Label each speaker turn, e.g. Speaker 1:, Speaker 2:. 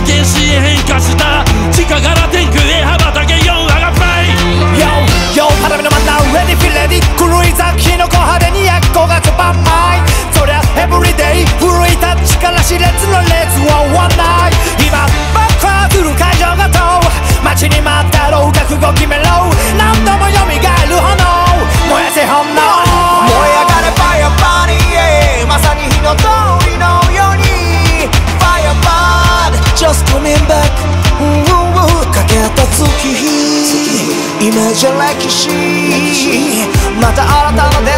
Speaker 1: 原子へ変化した地下から天空へ羽ばたけよ我がファイ
Speaker 2: Yo 花火の真ん中 Ready feel ready 狂い咲きの小派手に焼こがジャパンマイそりゃ Everyday 奮い立ちから熾烈の列は終わんない今爆破する会場がと待ちに待ったろう覚悟決めろ何度も蘇る炎燃やせ本能燃え上がれ Fire Body まさに火の通りのように Fire Body Just coming back かけ合った月イメージ歴史また新たな出